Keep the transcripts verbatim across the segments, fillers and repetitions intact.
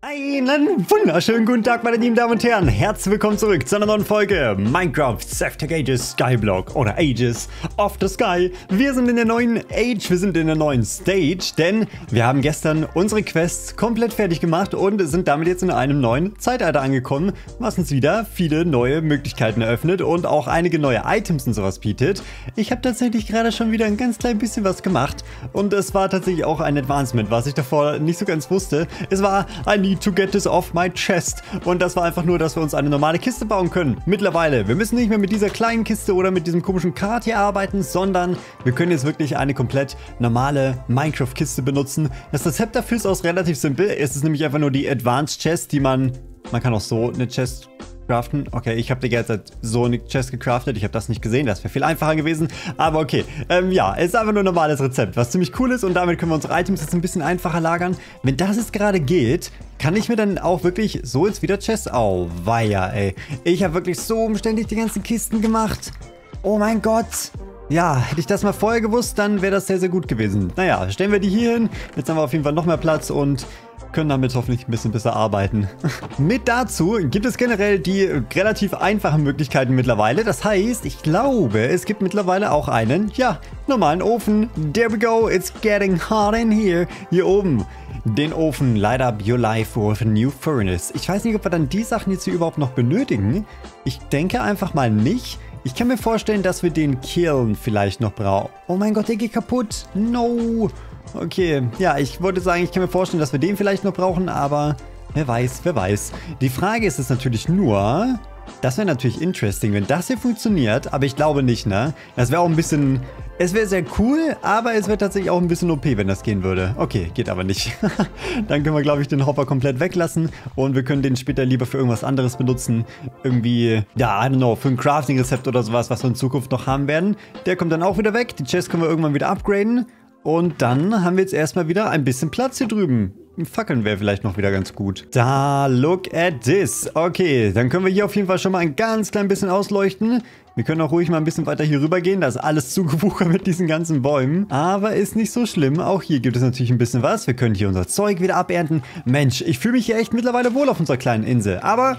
Einen wunderschönen guten Tag, meine lieben Damen und Herren. Herzlich willkommen zurück zu einer neuen Folge Minecraft Safety Ages Skyblock oder Ages of the Sky. Wir sind in der neuen Age, wir sind in der neuen Stage, denn wir haben gestern unsere Quests komplett fertig gemacht und sind damit jetzt in einem neuen Zeitalter angekommen, was uns wieder viele neue Möglichkeiten eröffnet und auch einige neue Items und sowas bietet. Ich habe tatsächlich gerade schon wieder ein ganz klein bisschen was gemacht und es war tatsächlich auch ein Advancement, was ich davor nicht so ganz wusste. Es war ein Need to get this off my chest. Und das war einfach nur, dass wir uns eine normale Kiste bauen können. Mittlerweile. Wir müssen nicht mehr mit dieser kleinen Kiste oder mit diesem komischen Kart hier arbeiten, sondern wir können jetzt wirklich eine komplett normale Minecraft-Kiste benutzen. Das Rezept dafür ist auch relativ simpel. Es ist nämlich einfach nur die Advanced Chest, die man... Man kann auch so eine Chest craften. Okay, ich habe die ganze Zeit so eine Chest gecraftet. Ich habe das nicht gesehen. Das wäre viel einfacher gewesen. Aber okay. Ähm, ja, es ist einfach nur ein normales Rezept, was ziemlich cool ist. Und damit können wir unsere Items jetzt ein bisschen einfacher lagern. Wenn das jetzt gerade geht, kann ich mir dann auch wirklich so jetzt wieder Chests... Oh, weia, ey. Ich habe wirklich so umständlich die ganzen Kisten gemacht. Oh mein Gott. Ja, hätte ich das mal vorher gewusst, dann wäre das sehr, sehr gut gewesen. Naja, stellen wir die hier hin. Jetzt haben wir auf jeden Fall noch mehr Platz und können damit hoffentlich ein bisschen besser arbeiten. Mit dazu gibt es generell die relativ einfachen Möglichkeiten mittlerweile. Das heißt, ich glaube, es gibt mittlerweile auch einen, ja, normalen Ofen. There we go, it's getting hot in here. Hier oben. Den Ofen, light up your life with a new furnace. Ich weiß nicht, ob wir dann die Sachen jetzt hier überhaupt noch benötigen. Ich denke einfach mal nicht. Ich kann mir vorstellen, dass wir den Kiln vielleicht noch brauchen. Oh mein Gott, der geht kaputt. No. Okay, ja, ich wollte sagen, ich kann mir vorstellen, dass wir den vielleicht noch brauchen, aber wer weiß, wer weiß. Die Frage ist es natürlich nur, das wäre natürlich interesting, wenn das hier funktioniert, aber ich glaube nicht, ne? Das wäre auch ein bisschen, es wäre sehr cool, aber es wäre tatsächlich auch ein bisschen O P, wenn das gehen würde. Okay, geht aber nicht. Dann können wir, glaube ich, den Hopper komplett weglassen und wir können den später lieber für irgendwas anderes benutzen. Irgendwie, ja, I don't know, für ein Crafting-Rezept oder sowas, was wir in Zukunft noch haben werden. Der kommt dann auch wieder weg, die Chest können wir irgendwann wieder upgraden. Und dann haben wir jetzt erstmal wieder ein bisschen Platz hier drüben. Fackeln wäre vielleicht noch wieder ganz gut. Da, look at this. Okay, dann können wir hier auf jeden Fall schon mal ein ganz klein bisschen ausleuchten. Wir können auch ruhig mal ein bisschen weiter hier rüber gehen. Da ist alles zugewuchert mit diesen ganzen Bäumen. Aber ist nicht so schlimm. Auch hier gibt es natürlich ein bisschen was. Wir können hier unser Zeug wieder abernten. Mensch, ich fühle mich hier echt mittlerweile wohl auf unserer kleinen Insel. Aber...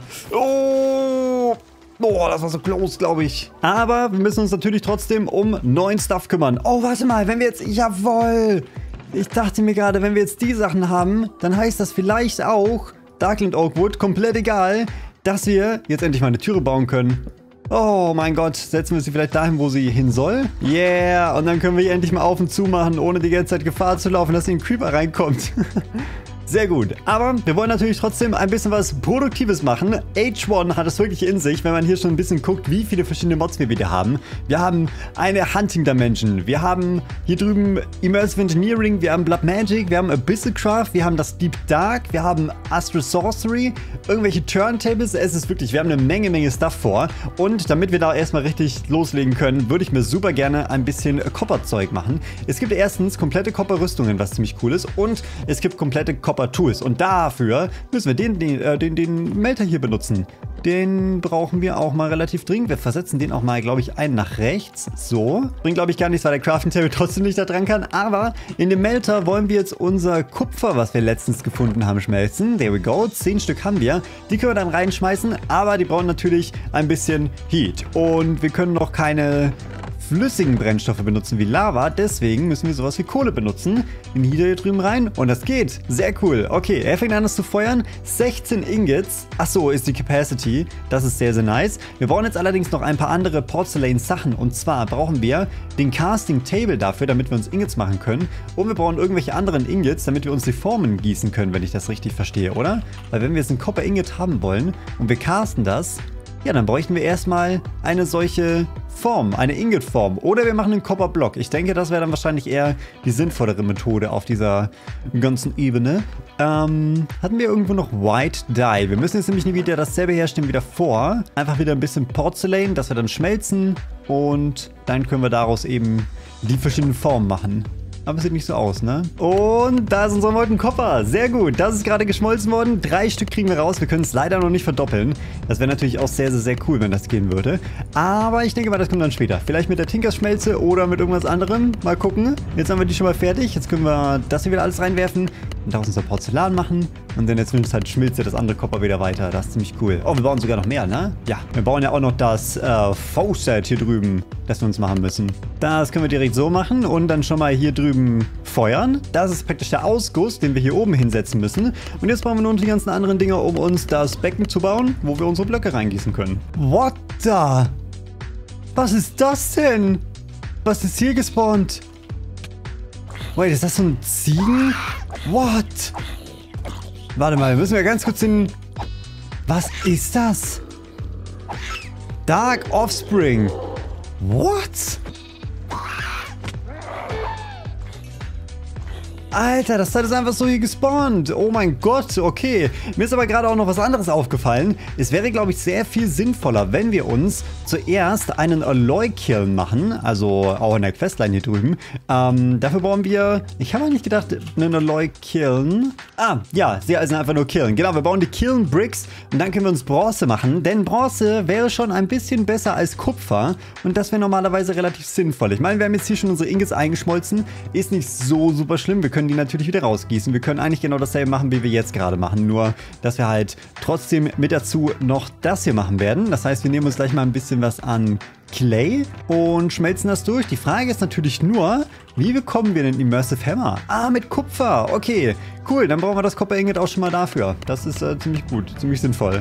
Oh... Boah, das war so close, glaube ich. Aber wir müssen uns natürlich trotzdem um neuen Stuff kümmern. Oh, warte mal, wenn wir jetzt... Jawohl! Ich dachte mir gerade, wenn wir jetzt die Sachen haben, dann heißt das vielleicht auch, Darkland Oakwood, komplett egal, dass wir jetzt endlich mal eine Türe bauen können. Oh mein Gott, setzen wir sie vielleicht dahin, wo sie hin soll? Yeah, und dann können wir hier endlich mal auf und zu machen, ohne die ganze Zeit Gefahr zu laufen, dass hier ein Creeper reinkommt. Sehr gut. Aber wir wollen natürlich trotzdem ein bisschen was Produktives machen. H eins hat es wirklich in sich, wenn man hier schon ein bisschen guckt, wie viele verschiedene Mods wir wieder haben. Wir haben eine Hunting Dimension. Wir haben hier drüben Immersive Engineering. Wir haben Blood Magic. Wir haben Abyssal Craft. Wir haben das Deep Dark. Wir haben Astral Sorcery. Irgendwelche Turntables. Es ist wirklich, wir haben eine Menge, Menge Stuff vor. Und damit wir da erstmal richtig loslegen können, würde ich mir super gerne ein bisschen Copper-Zeug machen. Es gibt erstens komplette Copper-Rüstungen, was ziemlich cool ist. Und es gibt komplette Copper Tools. Und dafür müssen wir den, den, äh, den, den Melter hier benutzen. Den brauchen wir auch mal relativ dringend. Wir versetzen den auch mal, glaube ich, ein nach rechts. So. Bringt, glaube ich, gar nichts, weil der Crafting Table trotzdem nicht da dran kann. Aber in dem Melter wollen wir jetzt unser Kupfer, was wir letztens gefunden haben, schmelzen. There we go. Zehn Stück haben wir. Die können wir dann reinschmeißen. Aber die brauchen natürlich ein bisschen Heat. Und wir können noch keine flüssigen Brennstoffe benutzen wie Lava, deswegen müssen wir sowas wie Kohle benutzen. Den Heater hier drüben rein und das geht. Sehr cool. Okay, er fängt an, das zu feuern. sechzehn Ingots. Achso, ist die Capacity. Das ist sehr, sehr nice. Wir brauchen jetzt allerdings noch ein paar andere Porzellan-Sachen. Und zwar brauchen wir den Casting Table dafür, damit wir uns Ingots machen können. Und wir brauchen irgendwelche anderen Ingots, damit wir uns die Formen gießen können, wenn ich das richtig verstehe, oder? Weil wenn wir jetzt einen Copper Ingot haben wollen und wir casten das, ja, dann bräuchten wir erstmal eine solche Form, eine Ingot-Form. Oder wir machen einen Copper-Block. Ich denke, das wäre dann wahrscheinlich eher die sinnvollere Methode auf dieser ganzen Ebene. Ähm, hatten wir irgendwo noch White Dye? Wir müssen jetzt nämlich nie wieder dasselbe herstellen wie davor. Einfach wieder ein bisschen Porzellan, das wir dann schmelzen. Und dann können wir daraus eben die verschiedenen Formen machen. Aber es sieht nicht so aus, ne? Und da ist unser Molten Copper. Sehr gut. Das ist gerade geschmolzen worden. Drei Stück kriegen wir raus. Wir können es leider noch nicht verdoppeln. Das wäre natürlich auch sehr, sehr, sehr cool, wenn das gehen würde. Aber ich denke mal, das kommt dann später. Vielleicht mit der Tinkers-Schmelze oder mit irgendwas anderem. Mal gucken. Jetzt haben wir die schon mal fertig. Jetzt können wir das hier wieder alles reinwerfen. und daraus unser Porzellan machen. Und in der Zwischenzeit schmilzt ja das andere Copper wieder weiter. Das ist ziemlich cool. Oh, wir bauen sogar noch mehr, ne? Ja, wir bauen ja auch noch das äh, Faucet hier drüben, das wir uns machen müssen. Das können wir direkt so machen und dann schon mal hier drüben feuern. Das ist praktisch der Ausguss, den wir hier oben hinsetzen müssen. Und jetzt brauchen wir nur die ganzen anderen Dinge, um uns das Becken zu bauen, wo wir unsere Blöcke reingießen können. What the? Was ist das denn? Was ist hier gespawnt? Wait, ist das so ein Ziegen? What? Warte mal, müssen wir ganz kurz den... Was ist das? Dark Offspring. What? Alter, das Teil ist einfach so hier gespawnt. Oh mein Gott, okay. Mir ist aber gerade auch noch was anderes aufgefallen. Es wäre, glaube ich, sehr viel sinnvoller, wenn wir uns zuerst einen Alloy-Kiln machen. Also auch in der Questline hier drüben. Ähm, dafür brauchen wir... Ich habe eigentlich gedacht, einen Alloy-Kiln... Ah, ja, sie heißen einfach nur Kiln. Genau, wir bauen die Kiln-Bricks und dann können wir uns Bronze machen. Denn Bronze wäre schon ein bisschen besser als Kupfer. Und das wäre normalerweise relativ sinnvoll. Ich meine, wir haben jetzt hier schon unsere Ingots eingeschmolzen. Ist nicht so super schlimm. Wir können die natürlich wieder rausgießen. Wir können eigentlich genau dasselbe machen, wie wir jetzt gerade machen. Nur, dass wir halt trotzdem mit dazu noch das hier machen werden. Das heißt, wir nehmen uns gleich mal ein bisschen was an Clay und schmelzen das durch. Die Frage ist natürlich nur, wie bekommen wir den Immersive Hammer? Ah, mit Kupfer. Okay, cool. Dann brauchen wir das Copper Ingot auch schon mal dafür. Das ist äh, ziemlich gut, ziemlich sinnvoll.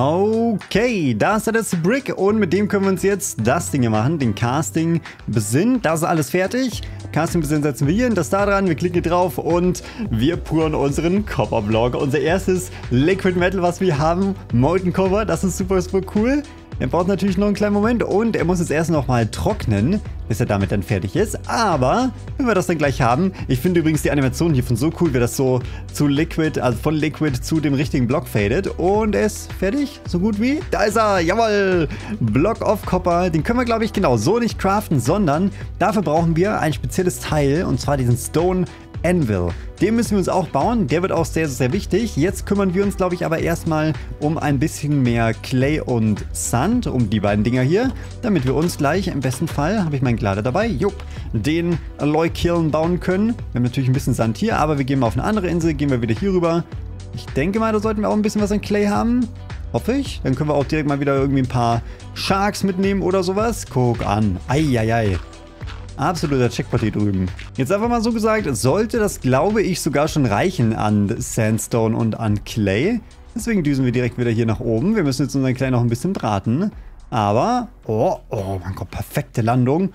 Okay, da ist das Brick und mit dem können wir uns jetzt das Ding hier machen, den Casting Besinn. Das ist alles fertig. Casting Besinn setzen wir hier hin, das da dran. Wir klicken hier drauf und wir puren unseren Copper Block. Unser erstes Liquid Metal, was wir haben, Molten Copper. Das ist super, super cool. Er braucht natürlich noch einen kleinen Moment und er muss jetzt erst noch mal trocknen, bis er damit dann fertig ist. Aber wenn wir das dann gleich haben, ich finde übrigens die Animation hiervon so cool, wie das so zu Liquid, also von Liquid zu dem richtigen Block fadet. Und er ist fertig, so gut wie. Da ist er, jawohl, Block of Copper. Den können wir, glaube ich, genau so nicht craften, sondern dafür brauchen wir ein spezielles Teil und zwar diesen Stone Anvil. Den müssen wir uns auch bauen. Der wird auch sehr, sehr wichtig. Jetzt kümmern wir uns, glaube ich, aber erstmal um ein bisschen mehr Clay und Sand, um die beiden Dinger hier, damit wir uns gleich im besten Fall, habe ich meinen Glader dabei, jupp, den Alloy Kiln bauen können. Wir haben natürlich ein bisschen Sand hier, aber wir gehen mal auf eine andere Insel, gehen wir wieder hier rüber. Ich denke mal, da sollten wir auch ein bisschen was an Clay haben. Hoffe ich. Dann können wir auch direkt mal wieder irgendwie ein paar Sharks mitnehmen oder sowas. Guck an. Eieiei. Absoluter Checkpot hier drüben. Jetzt einfach mal so gesagt, sollte das, glaube ich, sogar schon reichen an Sandstone und an Clay. Deswegen düsen wir direkt wieder hier nach oben. Wir müssen jetzt unseren Clay noch ein bisschen braten. Aber, oh, oh mein Gott, perfekte Landung.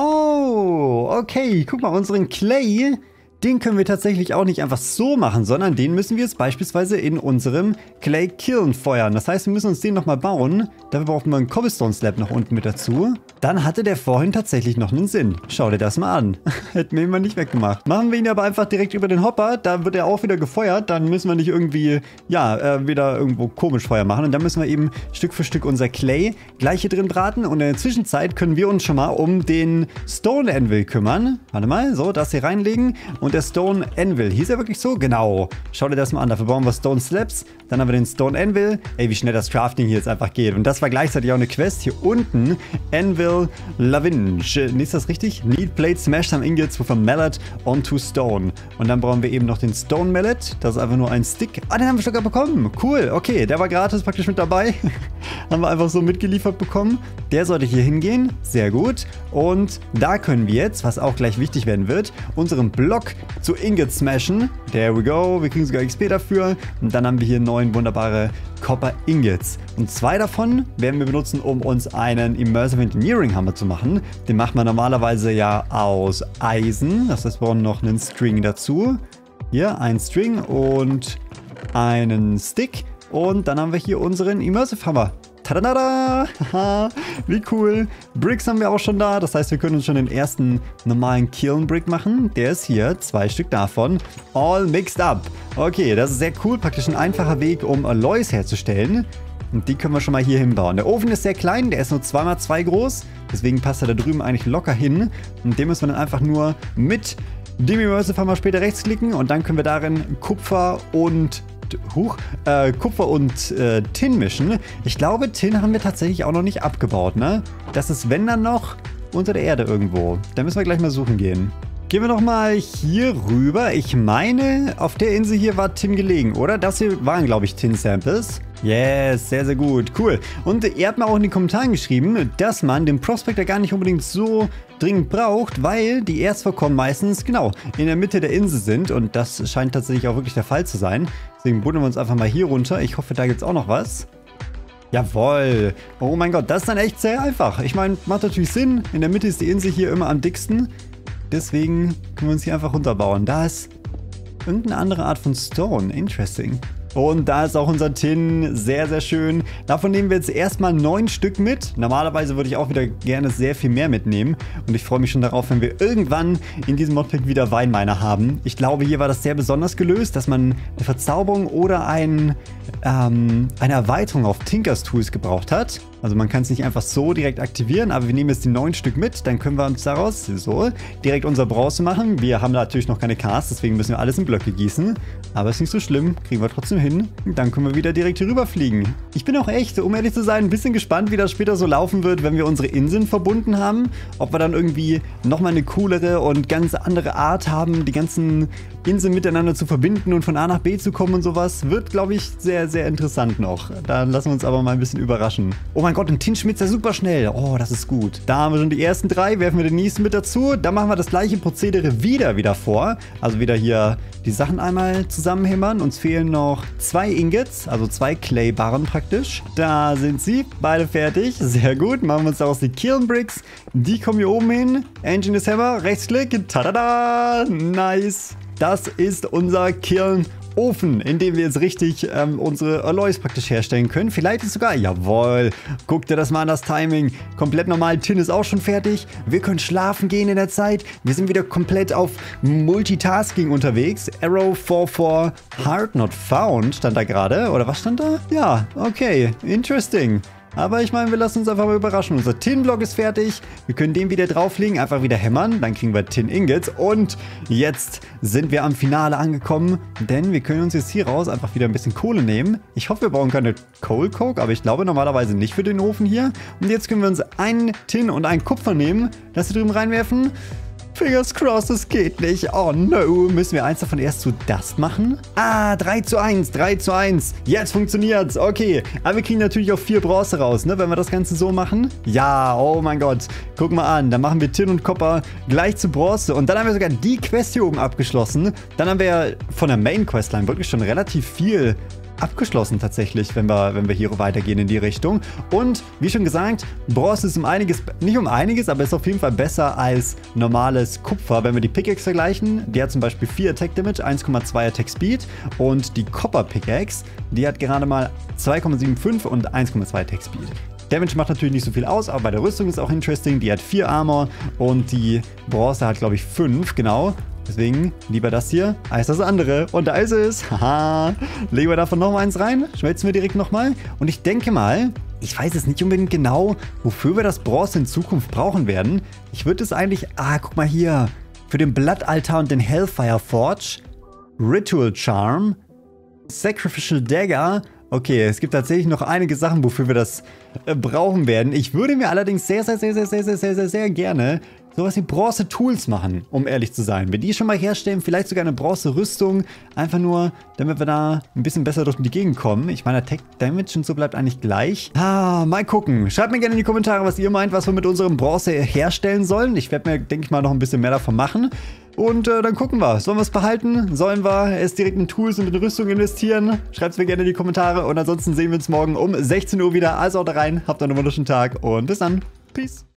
Oh, okay, guck mal, unseren Clay, den können wir tatsächlich auch nicht einfach so machen, sondern den müssen wir jetzt beispielsweise in unserem Clay Kiln feuern. Das heißt, wir müssen uns den nochmal bauen. Dafür brauchen wir einen Cobblestone Slab noch unten mit dazu. Dann hatte der vorhin tatsächlich noch einen Sinn. Schau dir das mal an. Hätten wir ihn mal nicht weggemacht. Machen wir ihn aber einfach direkt über den Hopper. Da wird er auch wieder gefeuert. Dann müssen wir nicht irgendwie, ja, äh, wieder irgendwo komisch Feuer machen. Und dann müssen wir eben Stück für Stück unser Clay gleich hier drin braten. Und in der Zwischenzeit können wir uns schon mal um den Stone Anvil kümmern. Warte mal, so, das hier reinlegen. Und der Stone Anvil, hieß er wirklich so? Genau. Schau dir das mal an. Dafür bauen wir Stone Slabs. Dann haben wir den Stone Anvil. Ey, wie schnell das Crafting hier jetzt einfach geht. Und das war gleichzeitig auch eine Quest. Hier unten, Anvil Lavinge. Nee, ist das richtig? Need plate, smash some ingots with a mallet onto stone. Und dann brauchen wir eben noch den Stone Mallet. Das ist einfach nur ein Stick. Ah, den haben wir sogar bekommen. Cool. Okay, der war gratis praktisch mit dabei. Haben wir einfach so mitgeliefert bekommen. Der sollte hier hingehen. Sehr gut. Und da können wir jetzt, was auch gleich wichtig werden wird, unseren Block zu Ingot smashen. There we go. Wir kriegen sogar X P dafür. Und dann haben wir hier neun wunderbare Copper Ingots. Und zwei davon werden wir benutzen, um uns einen Immersive Engineering Hammer zu machen. Den macht man normalerweise ja aus Eisen. Das heißt, wir brauchen noch einen String dazu. Hier ein String und einen Stick. Und dann haben wir hier unseren Immersive Hammer. Tada! Wie cool. Bricks haben wir auch schon da. Das heißt, wir können uns schon den ersten normalen Kiln Brick machen. Der ist hier. Zwei Stück davon. All mixed up. Okay, das ist sehr cool. Praktisch ein einfacher Weg, um Alloys herzustellen. Und die können wir schon mal hier hinbauen. Der Ofen ist sehr klein. Der ist nur zwei mal zwei groß. Deswegen passt er da drüben eigentlich locker hin. Und den müssen wir dann einfach nur mit dem Immersive Hammer später rechtsklicken. Und dann können wir darin Kupfer und Huch, äh, Kupfer und äh, Tin mischen. Ich glaube, Tin haben wir tatsächlich auch noch nicht abgebaut, ne? Das ist, wenn dann noch, unter der Erde irgendwo. Da müssen wir gleich mal suchen gehen. Gehen wir noch mal hier rüber. Ich meine, auf der Insel hier war Tin gelegen, oder? Das hier waren, glaube ich, Tin-Samples. Yes, sehr, sehr gut. Cool. Und ihr habt mir auch in den Kommentaren geschrieben, dass man den Prospector gar nicht unbedingt so dringend braucht, weil die Erzvorkommen meistens, genau, in der Mitte der Insel sind. Und das scheint tatsächlich auch wirklich der Fall zu sein. Deswegen buddeln wir uns einfach mal hier runter. Ich hoffe, da gibt es auch noch was. Jawohl. Oh mein Gott, das ist dann echt sehr einfach. Ich meine, macht natürlich Sinn. In der Mitte ist die Insel hier immer am dicksten. Deswegen können wir uns hier einfach runterbauen. Da ist irgendeine andere Art von Stone. Interesting. Und da ist auch unser Tin. Sehr, sehr schön. Davon nehmen wir jetzt erstmal neun Stück mit. Normalerweise würde ich auch wieder gerne sehr viel mehr mitnehmen. Und ich freue mich schon darauf, wenn wir irgendwann in diesem Modpack wieder Weinminer haben. Ich glaube, hier war das sehr besonders gelöst, dass man eine Verzauberung oder ein, ähm, eine Erweiterung auf Tinkers Tools gebraucht hat. Also man kann es nicht einfach so direkt aktivieren, aber wir nehmen jetzt die neun Stück mit. Dann können wir uns daraus so direkt unser Bronze machen. Wir haben natürlich noch keine Cars, deswegen müssen wir alles in Blöcke gießen. Aber ist nicht so schlimm, kriegen wir trotzdem hin. Dann können wir wieder direkt hier rüberfliegen. Ich bin auch echt, um ehrlich zu sein, ein bisschen gespannt, wie das später so laufen wird, wenn wir unsere Inseln verbunden haben. Ob wir dann irgendwie nochmal eine coolere und ganz andere Art haben, die ganzen Inseln miteinander zu verbinden und von A nach B zu kommen und sowas. Wird, glaube ich, sehr, sehr interessant noch. Da lassen wir uns aber mal ein bisschen überraschen. Oh mein Gott, ein Tin schmilzt ja super schnell. Oh, das ist gut. Da haben wir schon die ersten drei, werfen wir den nächsten mit dazu. Dann machen wir das gleiche Prozedere wieder wieder vor. Also wieder hier die Sachen einmal zusammenhämmern. Uns fehlen noch zwei Ingots, also zwei Clay-Barren praktisch. Da sind sie, beide fertig. Sehr gut. Machen wir uns daraus die Kiln Bricks. Die kommen hier oben hin. Engine is Hammer, Rechtsklick. Tada! Nice. Das ist unser Kiln Ofen, in dem wir jetzt richtig ähm, unsere Alloys praktisch herstellen können. Vielleicht ist sogar, jawohl, guck dir das mal an, das Timing. Komplett normal, Tin ist auch schon fertig. Wir können schlafen gehen in der Zeit. Wir sind wieder komplett auf Multitasking unterwegs. Arrow vier vier Hard Not Found stand da gerade. Oder was stand da? Ja, okay, interesting. Aber ich meine, wir lassen uns einfach mal überraschen. Unser Tin-Block ist fertig. Wir können den wieder drauflegen, einfach wieder hämmern. Dann kriegen wir Tin-Ingots. Und jetzt sind wir am Finale angekommen. Denn wir können uns jetzt hier raus einfach wieder ein bisschen Kohle nehmen. Ich hoffe, wir brauchen keine Coal Coke, aber ich glaube normalerweise nicht für den Ofen hier. Und jetzt können wir uns einen Tin und einen Kupfer nehmen, das hier drüben reinwerfen. Fingers crossed, es geht nicht. Oh no. Müssen wir eins davon erst zu Dust machen? Ah, drei zu eins, drei zu eins. Jetzt funktioniert's. Okay. Aber wir kriegen natürlich auch vier Bronze raus, ne? Wenn wir das Ganze so machen. Ja, oh mein Gott. Guck mal an. Dann machen wir Tin und Copper gleich zu Bronze. Und dann haben wir sogar die Quest hier oben abgeschlossen. Dann haben wir von der Main Questline wirklich schon relativ viel abgeschlossen tatsächlich, wenn wir, wenn wir hier weitergehen in die Richtung. Und wie schon gesagt, Bronze ist um einiges, nicht um einiges, aber ist auf jeden Fall besser als normales Kupfer. Wenn wir die Pickaxe vergleichen, die hat zum Beispiel vier Attack Damage, eins Komma zwei Attack Speed und die Copper Pickaxe, die hat gerade mal zwei Komma fünfundsiebzig und eins Komma zwei Attack Speed. Damage macht natürlich nicht so viel aus, aber bei der Rüstung ist auch interesting. Die hat vier Armor und die Bronze hat, glaube ich, fünf, genau. Deswegen lieber das hier als das andere. Und da ist es. Haha. Legen wir davon noch mal eins rein. Schmelzen wir direkt nochmal. Und ich denke mal, ich weiß es nicht unbedingt genau, wofür wir das Bronze in Zukunft brauchen werden. Ich würde es eigentlich... Ah, guck mal hier. Für den Blattaltar und den Hellfire Forge. Ritual Charm. Sacrificial Dagger. Okay, es gibt tatsächlich noch einige Sachen, wofür wir das äh, brauchen werden. Ich würde mir allerdings sehr, sehr, sehr, sehr, sehr, sehr, sehr, sehr, sehr gerne sowas wie Bronze-Tools machen, um ehrlich zu sein. Wir die schon mal herstellen, vielleicht sogar eine Bronze-Rüstung, einfach nur, damit wir da ein bisschen besser durch die Gegend kommen. Ich meine, Attack Damage und so bleibt eigentlich gleich. Ah, mal gucken. Schreibt mir gerne in die Kommentare, was ihr meint, was wir mit unserem Bronze herstellen sollen. Ich werde mir, denke ich mal, noch ein bisschen mehr davon machen. Und äh, dann gucken wir. Sollen wir es behalten? Sollen wir es direkt in Tools und in Rüstung investieren? Schreibt es mir gerne in die Kommentare. Und ansonsten sehen wir uns morgen um sechzehn Uhr wieder. Also haut rein, habt einen wunderschönen Tag und bis dann. Peace.